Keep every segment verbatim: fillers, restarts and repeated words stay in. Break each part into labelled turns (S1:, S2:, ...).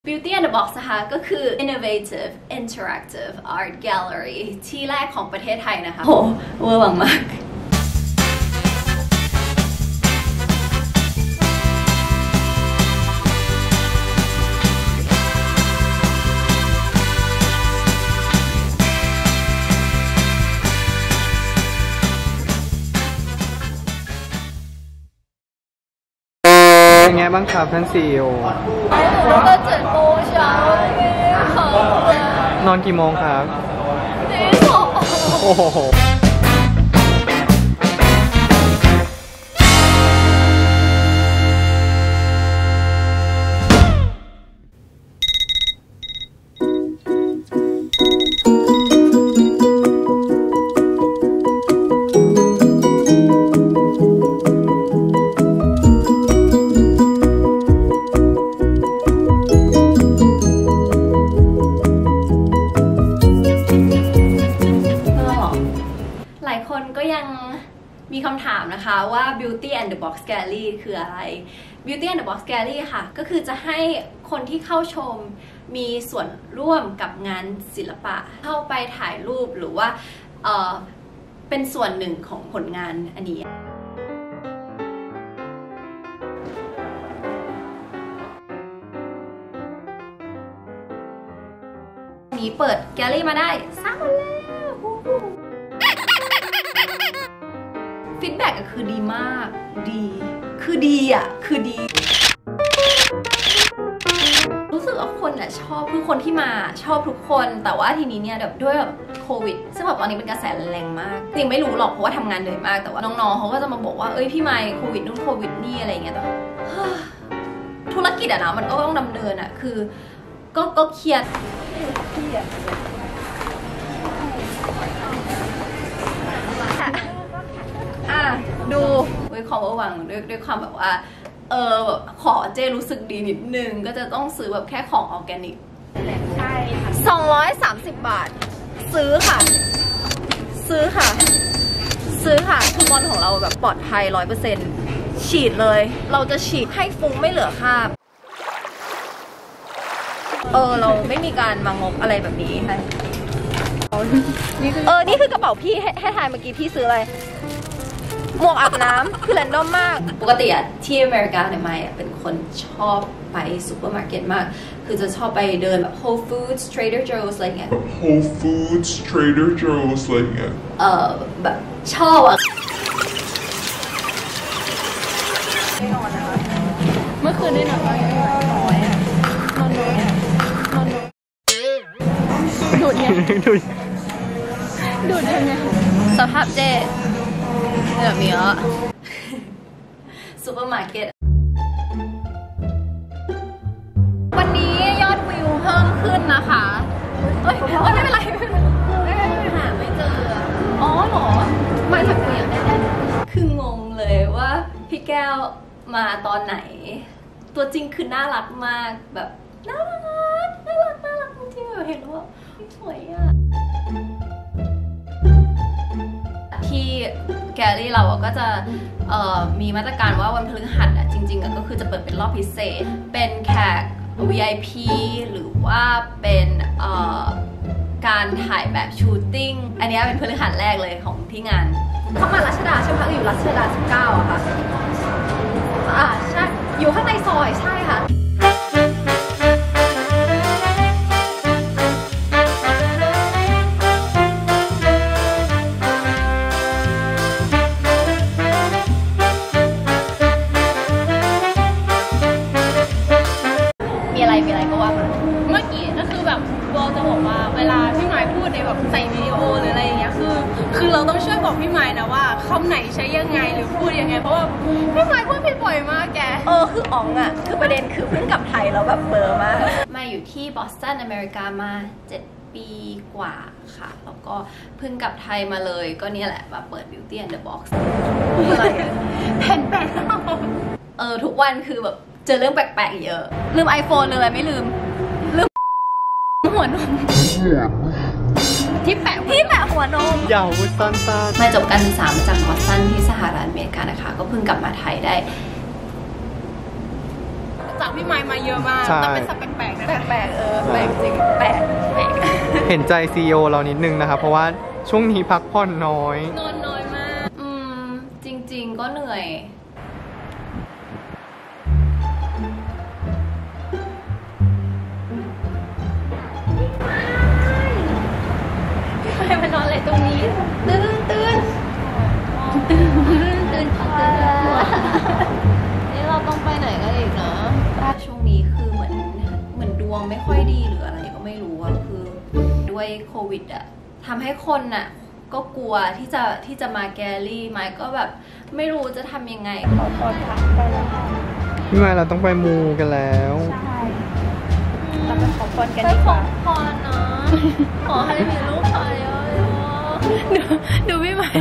S1: Beauty in the Box นะคะก็คือ innovative interactive art gallery ที่แรกของประเทศไทยนะคะโหเวอร์วังมาก
S2: เป็นไงบ้างครับท่านซีอีโอ
S1: ก็เจ็ดโมงเช้าไม่ได้ขับ
S2: นอนกี่โมงครับ
S1: ตีสอง
S2: โอ้โห
S1: มีคำถามนะคะว่า Beauty and the Box Gallery คืออะไร Beauty and the Box Gallery ค่ะก็คือจะให้คนที่เข้าชมมีส่วนร่วมกับงานศิลปะเข้าไปถ่ายรูปหรือว่าเอ่อเป็นส่วนหนึ่งของผลงานอันนี้นี้เปิดแกลเลอรี่มาได้สามวันแล้วฟีดแบ็กก็คือดีมากดีคือดีอ่ะคือดีรู้สึกว่าคนอ่ะชอบคือคนที่มาชอบทุกคนแต่ว่าทีนี้เนี่ยแบบด้วยแบบโควิดซึ่งแบบตอนนี้เป็นกระแสแรงมากจริงไม่รู้หรอกเพราะว่าทำงานเหนื่อยมากแต่ว่าน้องๆเขาก็จะมาบอกว่าเอ้ยพี่ไมค์โควิดนู่นโควิดนี่อะไรเงี้ยแต่ธุรกิจอะนะมันก็ต้องดำเนินอะคือก็ก็เครียดเครียดอ่ะดูด้วยความหวังด้วยด้วยความแบบว่าเออแบบขอเจรู้สึกดีนิดนึงก็จะต้องซื้อแบบแค่ของออร์แกนิกใช่ค่ะสองร้อยสามสิบบาทซื้อค่ะซื้อค่ะซื้อค่ะทุกบอลของเราแบบปลอดภัยร้อยเปอร์เซ็นต์ฉีดเลยเราจะฉีดให้ฟุ้งไม่เหลือคราบเออเราไม่มีการมางกอะไรแบบนี้ค่ะเออนี่คือกระเป๋าพี่ให้ให้ทายเมื่อกี้พี่ซื้ออะไรหมวกอาบน้ำคือแรนดอมมากปกติอะที่อเมริกาเนี่ยไม่เป็นคนชอบไปซูเปอร์มาร์เก็ตมากคือจะชอบไปเดินแบบ Whole Foods Trader Joe's อะไรเงี้ย
S3: Whole Foods Trader Joe's อะไรเงี้ย
S1: เออแบบชอบอะไม่นอนนะคะเมื่อคืนได้นอนน้อยอะนอนน้อยอะนอนน้อยดูดเนี่ยดูดดูดยังไงสภาพเจ๊แบบนี้อ่ะซูเปอร์มาร์เก็ตวันนี้ยอดวิวเพิ่มขึ้นนะคะเอ้ยไม่เป็นไรไม่เป็นไรหาไม่เจออ๋อเหรอมาจากเสียงได้คืองงเลยว่าพี่แก้วมาตอนไหนตัวจริงคือน่ารักมากแบบน่ารักน่ารักน่ารักจริงๆเห็นว่าสวยอ่ะที่แกลเลอรี่เราก็จะมีมาตรการว่าวันพฤหัสอ่ะจริงๆก็คือจะเปิดเป็นรอบพิเศษเป็นแขก วี ไอ พี หรือว่าเป็นการถ่ายแบบชูตติ้งอันนี้เป็นพฤหัสแรกเลยของที่งานเข้ามารัชดาใช่ไหมอยู่รัชดาสิบเก้าอะค่ะอ่าใช่อยู่ข้างในซอยใช่ค่ะ
S4: เมื่อกี้ก็คือแบบโบจะบอกว่าเวลาพี่ไม้พูดในแบบใส่วิดีโอหรืออะไรอย่างเงี้ยคือคือเราต้องช่วยบอกพี่ไม้นะว่าคำไหนใช้ยังไงหรือพูดยังไงเพราะว่าพี่ไม้พูดผิดบ่อยมากแก
S1: เออคืออ๋องอ่ะคือประเด็นคือเพิ่งกลับไทยแล้วแบบเบอร์มากมาอยู่ที่บอสตันอเมริกามาเจ็ดปีกว่าค่ะแล้วก็เพิ่งกลับไทยมาเลยก็เนี่ยแหละมาเปิด Beauty and the Box อะไร
S4: แผ่นแปะ
S1: เออทุกวันคือแบบเจอเรื่องแปลกๆเยอะลืม iPhone เลยไม่ลืมลืมหัวนมที่แปะที่แปะหัวนม
S2: ยาวสั้นๆ
S1: มาจบการศึกษามาจากบอสตันที่สหรัฐอเมริกานะคะก็เพิ่งกลับมาไทยได้
S4: จากพี่ไมค์มาเยอะมาก
S2: ใช่
S4: แต่เป็นสับแปลกๆนะ
S1: แปลกๆเออแปลกจริงแปลกแปลก
S2: เห็นใจซีอีโอเรานิดนึงนะครับ เพราะว่าช่วงนี้พักผ่อนน้อย
S4: นอนน้อยมาก
S1: อืมจริงๆก็เหนื่อย
S4: ใครมานอนอะไรตรงนี้ตื่นตื่นตื่นตื่นตื่นนี่เราต้องไปไหนกันอีกนะ
S1: ช่วงนี้คือเหมือนเหมือนดวงไม่ค่อยดีหรืออะไรก็ไม่รู้อะคือด้วยโควิดอะทำให้คนอะก็กลัวที่จะที่จะมาแกลลี่ไมค์ก็แบบไม่รู้จะทำยังไง
S4: ขอขอพักไปแล้วค่ะ
S2: พี่มายเราต้องไปมูกันแล้ว
S4: ใช่เราไปขอพรกัน
S1: ไป
S4: ดี
S1: ข
S4: ก
S1: อ
S4: ว่า
S1: พรนะขอให้มีลูกชายเยอะ
S4: ดูดูพี่ใหม่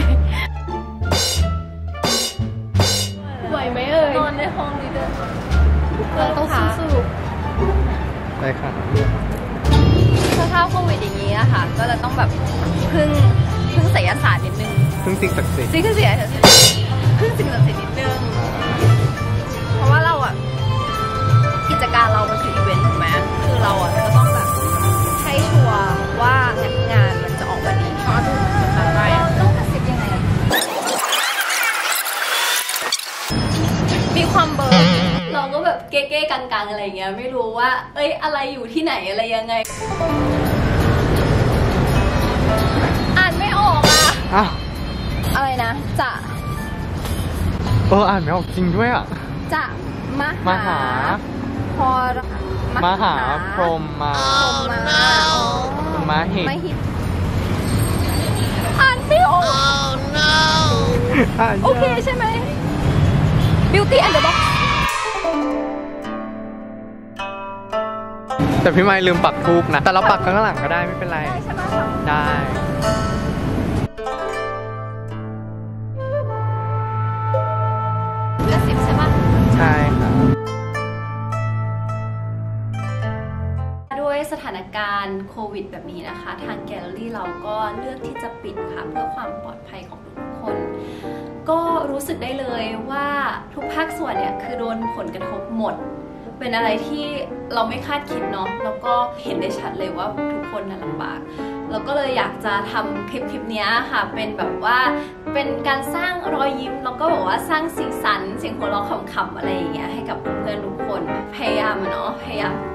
S4: ไหวไหมเอ่ย
S1: ๆนอนในห้องนี้เดิน
S4: เราต้องสู้
S2: ไปค่ะ
S1: ถ้าถ้าโควิดอย่างนี้อะค่ะ ก็จะต้องแบบพึ่งพึ่งไสยศาสตร์นิดนึง
S2: เพิ่งสิ่งศักดิ์สิทธิ์
S1: สิ่งที่เสียพึ่งสิ่งศักดิ์สิทธิ์นิดนึง เพราะว่าเราอะกิจการเรามันคืออีเวนต์ถูกไหมคือเราอะจะต้องแบบให้ชัวร์ว่างานมันจะออกมาดีเพราะทุกคนทำได้ต้องกระซิบยังไงมีความเบอร์เราก็แบบเก๊ๆกังๆอะไรเงี้ยไม่รู้ว่า เอ้ยอะไรอยู่ที่ไหนอะไรยังไง อ่านไม่ออกอะ
S2: อ้าว
S1: อะไรนะจะ
S2: เอออ่านไม่ออกจริงด้วยอ่ะ
S1: จะม
S2: ม
S1: หา
S2: หา
S1: พอ
S2: มหาพรหมมา
S1: พรหมมา
S2: มาหิ
S1: ไม่หิตอ่านไม่ออก
S2: อ่านยาก
S1: โอเคใช่ไหม Beauty and the Box
S2: แต่พี่ไมายลืมปักทูบนะ แต่เราปักข้างหลังก็ได้ไม่เป็นไร
S1: ได้ใช่ไหม
S2: ได้
S1: กระสิบใช่ปะ
S2: ใช่ค่ะ
S1: ด้วยสถานการณ์โควิดแบบนี้นะคะ ทางแกลเลอรี่เราก็เลือกที่จะปิดค่ะเพื่อความปลอดภัยของทุกคน ก็รู้สึกได้เลยว่าทุกภาคส่วนเนี่ยคือโดนผลกระทบหมด เป็นอะไรที่เราไม่คาดคิดเนาะแล้วก็เห็นได้ชัดเลยว่าทุกคนน่ะลำบากเราก็เลยอยากจะทำคลิปคลิปนี้ค่ะเป็นแบบว่าเป็นการสร้างรอยยิ้มแล้วก็บอกว่าสร้างสีสันเสียงหัวเราะขำๆอะไรอย่างเงี้ยให้กับเพื่อนๆทุกคนพยายามอะเนาะพยายาม